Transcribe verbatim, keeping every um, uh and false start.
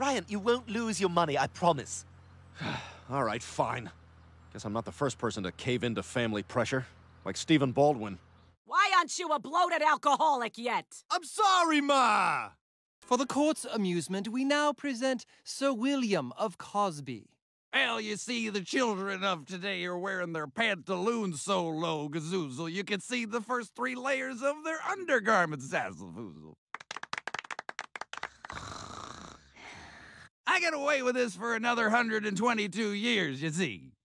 Brian, you won't lose your money, I promise. All right, fine. Guess I'm not the first person to cave into family pressure, like Stephen Baldwin. Why aren't you a bloated alcoholic yet? I'm sorry, Ma! For the court's amusement, we now present Sir William of Cosby. Well, you see, the children of today are wearing their pantaloons so low, gazoozle, you can see the first three layers of their undergarments, zazzlefoozle. I get away with this for another one hundred twenty-two years, you see.